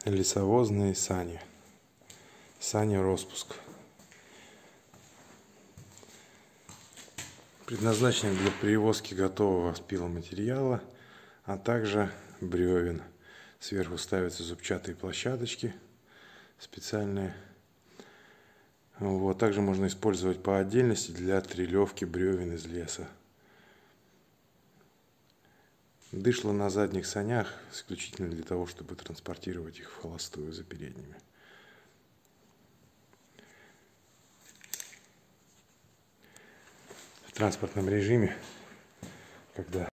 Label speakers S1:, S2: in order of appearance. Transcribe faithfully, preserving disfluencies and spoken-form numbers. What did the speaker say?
S1: Лесовозные сани. Сани распуск. Предназначены для перевозки готового пиломатериала, а также бревен. Сверху ставятся зубчатые площадочки специальные. Вот. Также можно использовать по отдельности для трелевки бревен из леса. Дышло на задних санях исключительно для того, чтобы транспортировать их в холостую за передними. В транспортном режиме, когда